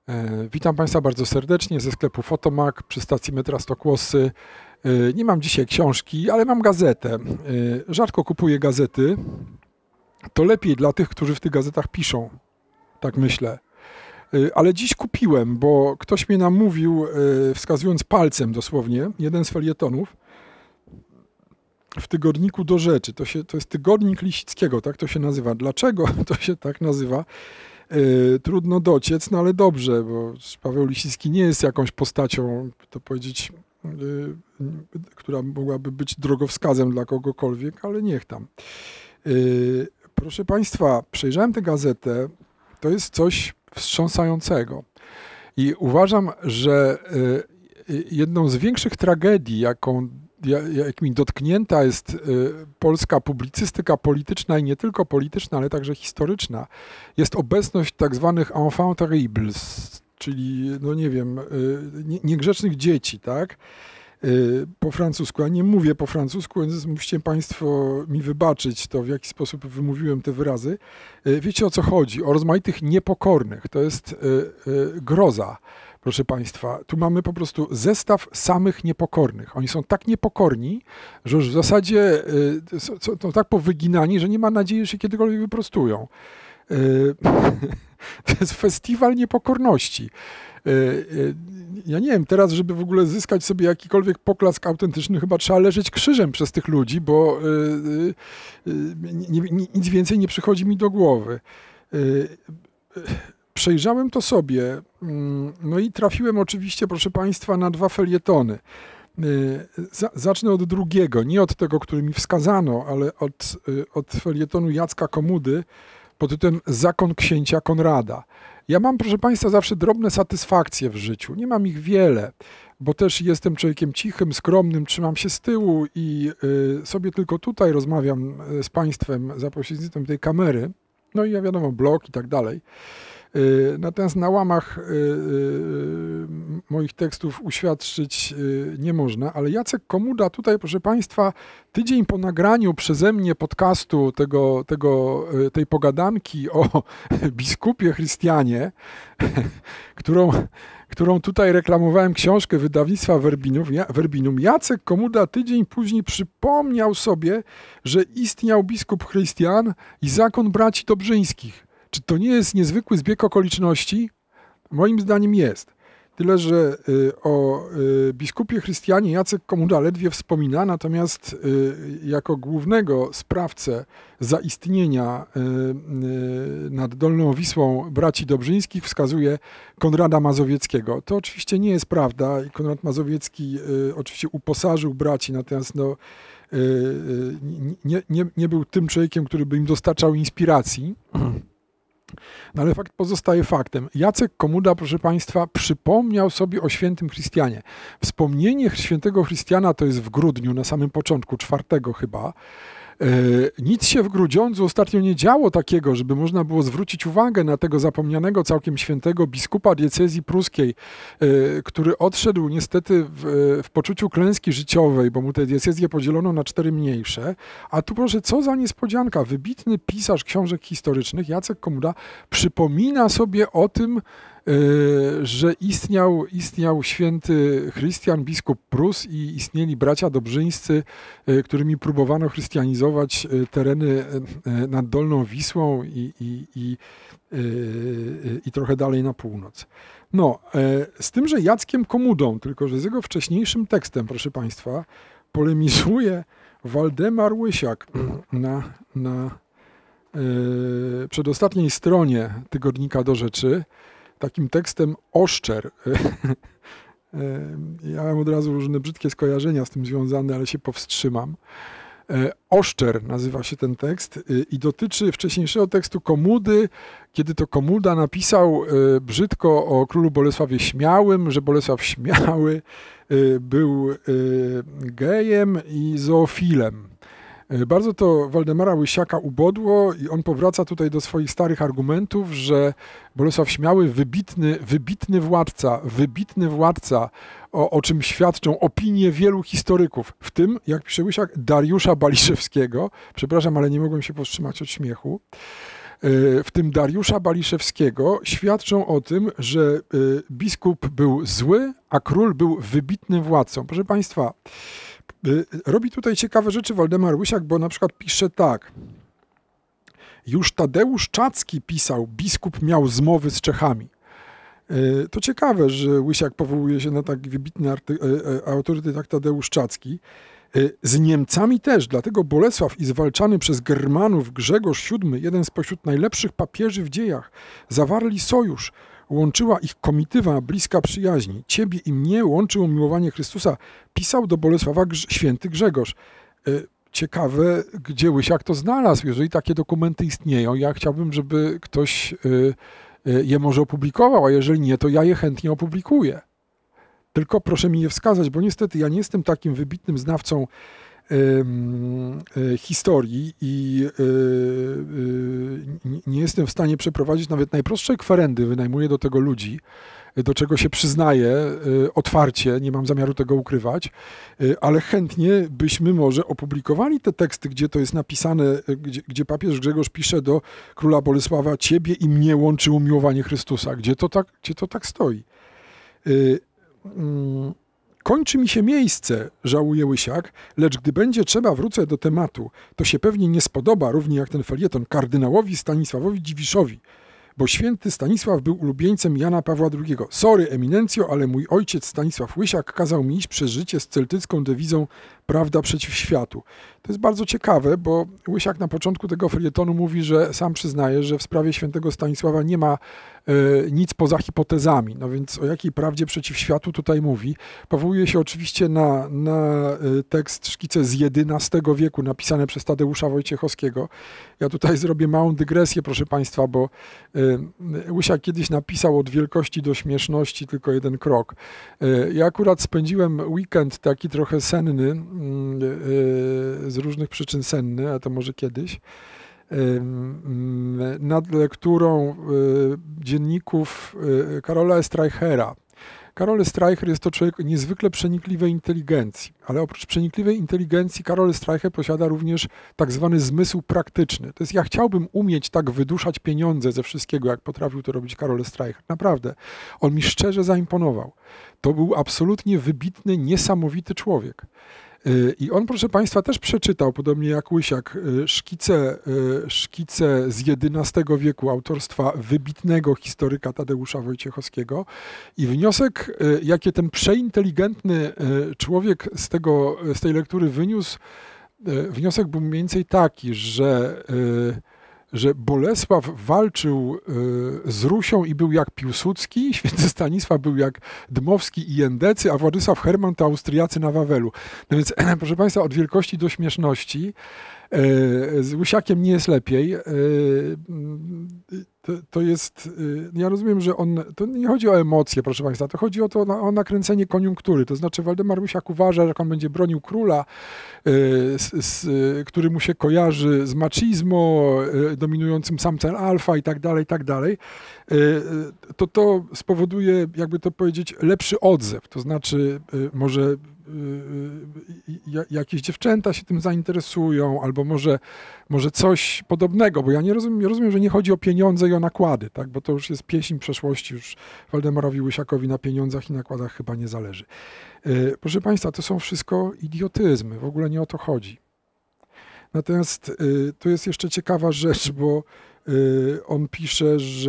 Witam Państwa bardzo serdecznie ze sklepu Fotomak przy stacji metra Stokłosy. Nie mam dzisiaj książki, ale mam gazetę. Rzadko kupuję gazety. To lepiej dla tych, którzy w tych gazetach piszą. Tak myślę. Ale dziś kupiłem, bo ktoś mnie namówił, wskazując palcem dosłownie, jeden z felietonów w tygodniku Do Rzeczy. To jest tygodnik Lisickiego, tak to się nazywa. Dlaczego to się tak nazywa? Trudno dociec, no ale dobrze, bo Paweł Lisicki nie jest jakąś postacią, to powiedzieć, która mogłaby być drogowskazem dla kogokolwiek, ale niech tam. Proszę Państwa, przejrzałem tę gazetę, to jest coś wstrząsającego i uważam, że jedną z większych tragedii, jakimi dotknięta jest polska publicystyka polityczna i nie tylko polityczna, ale także historyczna, jest obecność tak zwanych enfants terribles, czyli, no nie wiem, niegrzecznych dzieci, tak? Po francusku. Ja nie mówię po francusku, więc musicie Państwo mi wybaczyć to, w jaki sposób wymówiłem te wyrazy. Wiecie, o co chodzi? O rozmaitych niepokornych. To jest groza. Proszę Państwa, tu mamy po prostu zestaw samych niepokornych. Oni są tak niepokorni, że już w zasadzie są tak powyginani, że nie ma nadziei, że się kiedykolwiek wyprostują. To jest festiwal niepokorności. Ja nie wiem, teraz, żeby w ogóle zyskać sobie jakikolwiek poklask autentyczny, chyba trzeba leżeć krzyżem przez tych ludzi, bo nic więcej nie przychodzi mi do głowy. Przejrzałem to sobie, no i trafiłem oczywiście, proszę Państwa, na dwa felietony. Zacznę od drugiego, nie od tego, który mi wskazano, ale od felietonu Jacka Komudy pod tytułem Zakon księcia Konrada. Ja mam, proszę Państwa, zawsze drobne satysfakcje w życiu. Nie mam ich wiele, bo też jestem człowiekiem cichym, skromnym, trzymam się z tyłu i sobie tylko tutaj rozmawiam z Państwem za pośrednictwem tej kamery. No i ja wiadomo, blog i tak dalej. Natomiast na łamach moich tekstów uświadczyć nie można, ale Jacek Komuda tutaj, proszę Państwa, tydzień po nagraniu przeze mnie podcastu tej pogadanki o biskupie Chrystianie, którą tutaj reklamowałem, książkę wydawnictwa Verbinum, Jacek Komuda tydzień później przypomniał sobie, że istniał biskup Chrystian i zakon braci Dobrzyńskich. Czy to nie jest niezwykły zbieg okoliczności? Moim zdaniem jest. Tyle, że o biskupie Chrystianie Jacek Komuda ledwie wspomina, natomiast jako głównego sprawcę zaistnienia nad Dolną Wisłą braci Dobrzyńskich wskazuje Konrada Mazowieckiego. To oczywiście nie jest prawda i Konrad Mazowiecki oczywiście uposażył braci, natomiast no, nie był tym człowiekiem, który by im dostarczał inspiracji. No ale fakt pozostaje faktem. Jacek Komuda, proszę Państwa, przypomniał sobie o świętym Chrystianie. Wspomnienie świętego Chrystiana to jest w grudniu, na samym początku, 4 chyba. Nic się w Grudziądzu ostatnio nie działo takiego, żeby można było zwrócić uwagę na tego zapomnianego całkiem świętego biskupa diecezji pruskiej, który odszedł niestety w poczuciu klęski życiowej, bo mu tę diecezję podzielono na 4 mniejsze. A tu proszę, co za niespodzianka, wybitny pisarz książek historycznych, Jacek Komuda, przypomina sobie o tym, że istniał święty Chrystian, biskup Prus i istnieli bracia dobrzyńscy, którymi próbowano chrystianizować tereny nad Dolną Wisłą i trochę dalej na północ. No, z tym, że Jackiem Komudą, tylko że z jego wcześniejszym tekstem, proszę Państwa, polemizuje Waldemar Łysiak na przedostatniej stronie tygodnika Do Rzeczy, takim tekstem Oszczer. Ja mam od razu różne brzydkie skojarzenia z tym związane, ale się powstrzymam. Oszczer nazywa się ten tekst i dotyczy wcześniejszego tekstu Komudy, kiedy to Komuda napisał brzydko o królu Bolesławie Śmiałym, że Bolesław Śmiały był gejem i zoofilem. Bardzo to Waldemara Łysiaka ubodło i on powraca tutaj do swoich starych argumentów, że Bolesław Śmiały, wybitny władca, o czym świadczą opinie wielu historyków, w tym, jak pisze Łysiak, Dariusza Baliszewskiego. Przepraszam, ale nie mogłem się powstrzymać od śmiechu. w tym Dariusza Baliszewskiego, świadczą o tym, że biskup był zły, a król był wybitnym władcą. Proszę Państwa, robi tutaj ciekawe rzeczy Waldemar Łysiak, bo na przykład pisze tak. Już Tadeusz Czacki pisał, biskup miał zmowy z Czechami. To ciekawe, że Łysiak powołuje się na tak wybitny autorytet jak Tadeusz Czacki. Z Niemcami też, dlatego Bolesław i zwalczany przez Germanów Grzegorz VII, jeden spośród najlepszych papieży w dziejach, zawarli sojusz. Łączyła ich komitywa bliska przyjaźni. Ciebie i mnie łączyło miłowanie Chrystusa, pisał do Bolesława święty Grzegorz. Ciekawe, gdzie Łysiak to znalazł. Jeżeli takie dokumenty istnieją, ja chciałbym, żeby ktoś je może opublikował, a jeżeli nie, to ja je chętnie opublikuję. Tylko proszę mi je wskazać, bo niestety ja nie jestem takim wybitnym znawcą historii i nie jestem w stanie przeprowadzić nawet najprostszej kwerendy, wynajmuję do tego ludzi, do czego się przyznaję otwarcie, nie mam zamiaru tego ukrywać, ale chętnie byśmy może opublikowali te teksty, gdzie to jest napisane, gdzie papież Grzegorz pisze do króla Bolesława: Ciebie i mnie łączy umiłowanie Chrystusa, gdzie to tak stoi. Kończy mi się miejsce, żałuje Łysiak, lecz gdy będzie trzeba, wrócę do tematu. To się pewnie nie spodoba, równie jak ten felieton, kardynałowi Stanisławowi Dziwiszowi, bo święty Stanisław był ulubieńcem Jana Pawła II. Sorry, eminencjo, ale mój ojciec Stanisław Łysiak kazał mi iść przez życie z celtycką dewizą prawda przeciw światu. To jest bardzo ciekawe, bo Łysiak na początku tego felietonu mówi, że sam przyznaje, że w sprawie świętego Stanisława nie ma nic poza hipotezami. No więc o jakiej prawdzie przeciw światu tutaj mówi? Powołuje się oczywiście na tekst szkice z XI wieku napisane przez Tadeusza Wojciechowskiego. Ja tutaj zrobię małą dygresję, proszę Państwa, bo Łysiak kiedyś napisał: od wielkości do śmieszności tylko jeden krok. Ja akurat spędziłem weekend taki trochę senny, z różnych przyczyn senny, a to może kiedyś, nad lekturą dzienników Karola Streichera. Karol Streicher jest to człowiek niezwykle przenikliwej inteligencji, ale oprócz przenikliwej inteligencji Karol Streicher posiada również tak zwany zmysł praktyczny. To jest: ja chciałbym umieć tak wyduszać pieniądze ze wszystkiego, jak potrafił to robić Karol Streicher. Naprawdę. On mi szczerze zaimponował. To był absolutnie wybitny, niesamowity człowiek. I on, proszę Państwa, też przeczytał, podobnie jak Łysiak, szkice z XI wieku autorstwa wybitnego historyka Tadeusza Wojciechowskiego i wniosek, jakie ten przeinteligentny człowiek z tej lektury wyniósł, wniosek był mniej więcej taki, że Bolesław walczył z Rusią i był jak Piłsudski, święty Stanisław był jak Dmowski i Jędecy, a Władysław Herman to Austriacy na Wawelu. No więc, proszę Państwa, od wielkości do śmieszności. Z Łysiakiem nie jest lepiej. To jest, ja rozumiem, że to nie chodzi o emocje, proszę Państwa, to chodzi o nakręcenie koniunktury. To znaczy Waldemar Łysiak uważa, że jak on będzie bronił króla, który mu się kojarzy z machismo, dominującym samcem alfa i tak dalej, to spowoduje, jakby to powiedzieć, lepszy odzew. To znaczy może jakieś dziewczęta się tym zainteresują, albo może coś podobnego, bo ja nie rozumiem, że nie chodzi o pieniądze i o nakłady, tak? Bo to już jest pieśń przeszłości, już Waldemarowi Łysiakowi na pieniądzach i nakładach chyba nie zależy. Proszę Państwa, to są wszystko idiotyzmy, w ogóle nie o to chodzi. Natomiast tu jest jeszcze ciekawa rzecz, bo on pisze, że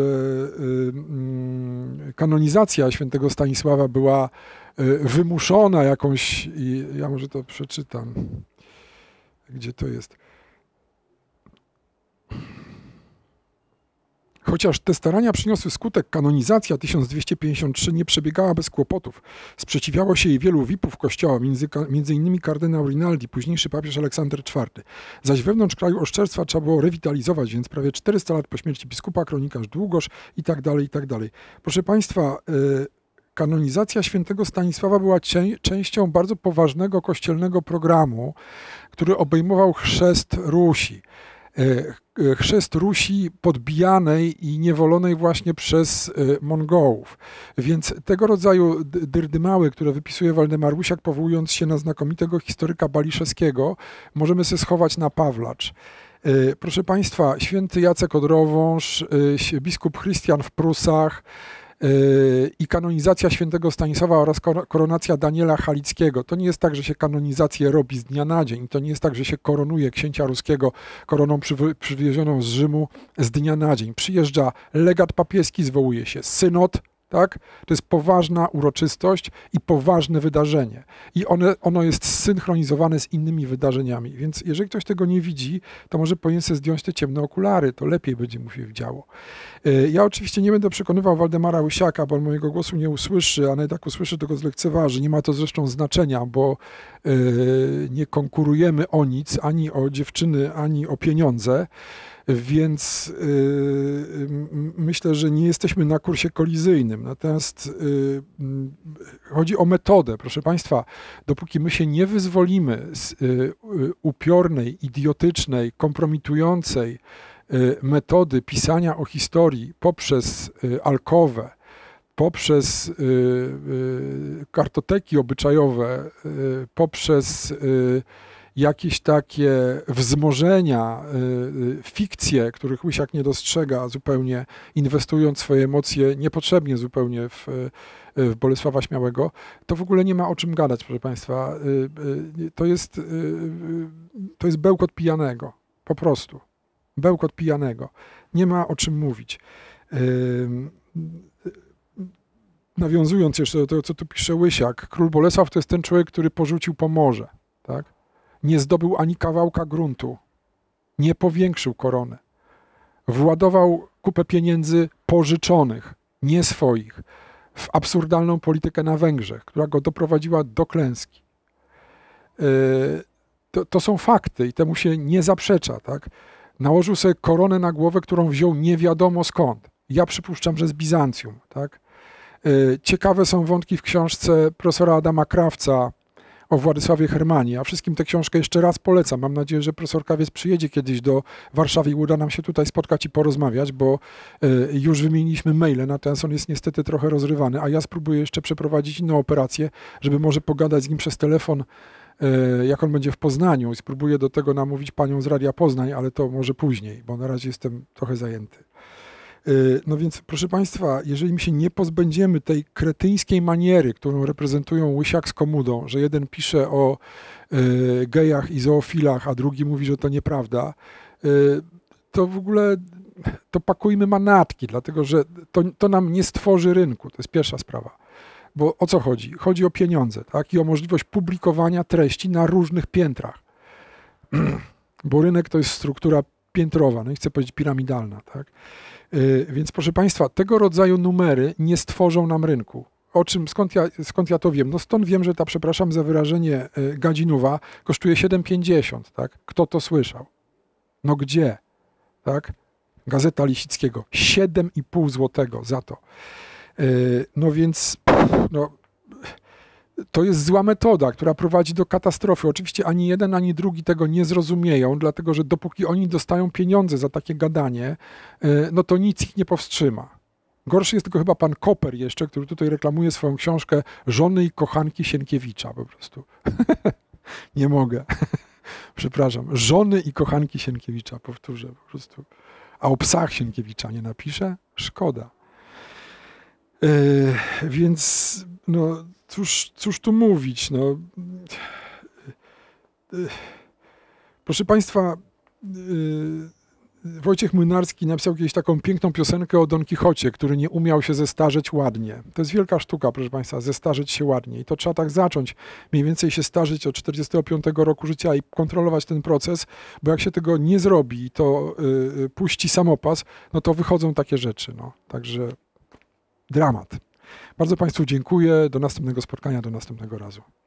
kanonizacja świętego Stanisława była wymuszona jakąś, i ja może to przeczytam, gdzie to jest. Chociaż te starania przyniosły skutek, kanonizacja 1253 nie przebiegała bez kłopotów. Sprzeciwiało się jej wielu VIP-ów kościoła, między innymi kardynał Rinaldi, późniejszy papież Aleksander IV. Zaś wewnątrz kraju oszczerstwa trzeba było rewitalizować, więc prawie 400 lat po śmierci biskupa kronikarz Długosz i tak dalej, i tak dalej. Proszę Państwa, kanonizacja świętego Stanisława była częścią bardzo poważnego kościelnego programu, który obejmował chrzest Rusi. Chrzest Rusi podbijanej i niewolonej właśnie przez Mongołów. Więc tego rodzaju dyrdymały, które wypisuje Waldemar Łysiak, powołując się na znakomitego historyka Baliszewskiego, możemy sobie schować na Pawlacz. Proszę Państwa, święty Jacek Odrowąż, biskup Chrystian w Prusach i kanonizacja świętego Stanisława oraz koronacja Daniela Halickiego. To nie jest tak, że się kanonizację robi z dnia na dzień. To nie jest tak, że się koronuje księcia ruskiego koroną przywiezioną z Rzymu z dnia na dzień. Przyjeżdża legat papieski, zwołuje się synod. Tak? To jest poważna uroczystość i poważne wydarzenie. I ono jest zsynchronizowane z innymi wydarzeniami. Więc jeżeli ktoś tego nie widzi, to może powinien sobie zdjąć te ciemne okulary, to lepiej będzie mu się widziało. Ja oczywiście nie będę przekonywał Waldemara Łysiaka, bo on mojego głosu nie usłyszy, a nawet jak usłyszy, to go zlekceważy. Nie ma to zresztą znaczenia, bo nie konkurujemy o nic, ani o dziewczyny, ani o pieniądze. Więc myślę, że nie jesteśmy na kursie kolizyjnym. Natomiast chodzi o metodę. Proszę Państwa, dopóki my się nie wyzwolimy z upiornej, idiotycznej, kompromitującej metody pisania o historii poprzez alkowę, poprzez kartoteki obyczajowe, poprzez jakieś takie wzmożenia, fikcje, których Łysiak nie dostrzega zupełnie, inwestując swoje emocje niepotrzebnie zupełnie w Bolesława Śmiałego, to w ogóle nie ma o czym gadać, proszę Państwa. To jest bełkot pijanego, po prostu. Bełkot pijanego. Nie ma o czym mówić. Nawiązując jeszcze do tego, co tu pisze Łysiak, król Bolesław to jest ten człowiek, który porzucił Pomorze, tak? Nie zdobył ani kawałka gruntu, nie powiększył korony. Władował kupę pieniędzy pożyczonych, nie swoich, w absurdalną politykę na Węgrzech, która go doprowadziła do klęski. To są fakty i temu się nie zaprzecza. Tak? Nałożył sobie koronę na głowę, którą wziął nie wiadomo skąd. Ja przypuszczam, że z Bizancjum. Tak? Ciekawe są wątki w książce profesora Adama Krawca o Władysławie Hermanie. A wszystkim tę książkę jeszcze raz polecam. Mam nadzieję, że profesor Krawiec przyjedzie kiedyś do Warszawy i uda nam się tutaj spotkać i porozmawiać, bo już wymieniliśmy maile, natomiast on jest niestety trochę rozrywany, a ja spróbuję jeszcze przeprowadzić inną operację, żeby może pogadać z nim przez telefon, jak on będzie w Poznaniu i spróbuję do tego namówić panią z Radia Poznań, ale to może później, bo na razie jestem trochę zajęty. No więc, proszę Państwa, jeżeli my się nie pozbędziemy tej kretyńskiej maniery, którą reprezentują Łysiak z Komudą, że jeden pisze o gejach i zoofilach, a drugi mówi, że to nieprawda, to w ogóle to pakujmy manatki, dlatego że to nam nie stworzy rynku. To jest pierwsza sprawa. Bo o co chodzi? Chodzi o pieniądze, tak? I o możliwość publikowania treści na różnych piętrach. Bo rynek to jest struktura piętrowa, no i chcę powiedzieć piramidalna, tak? Więc proszę Państwa, tego rodzaju numery nie stworzą nam rynku. Skąd ja to wiem? No stąd wiem, że ta, przepraszam za wyrażenie, gadzinowa kosztuje 7,50, tak? Kto to słyszał? No gdzie? Tak? Gazeta Lisickiego, 7,5 złotego za to. No więc, no, to jest zła metoda, która prowadzi do katastrofy. Oczywiście ani jeden, ani drugi tego nie zrozumieją, dlatego że dopóki oni dostają pieniądze za takie gadanie, no to nic ich nie powstrzyma. Gorszy jest tylko chyba pan Koper jeszcze, który tutaj reklamuje swoją książkę Żony i kochanki Sienkiewicza po prostu. Nie mogę. Przepraszam. Żony i kochanki Sienkiewicza, powtórzę po prostu. A o psach Sienkiewicza nie napiszę? Szkoda. Więc no cóż tu mówić, no. Proszę Państwa, Wojciech Młynarski napisał kiedyś taką piękną piosenkę o Don Kichocie, który nie umiał się zestarzeć ładnie. To jest wielka sztuka, proszę Państwa, zestarzeć się ładnie. I to trzeba tak zacząć, mniej więcej się starzyć od 45 roku życia i kontrolować ten proces, bo jak się tego nie zrobi i to puści samopas, no to wychodzą takie rzeczy. No. Także dramat. Bardzo Państwu dziękuję. Do następnego spotkania, do następnego razu.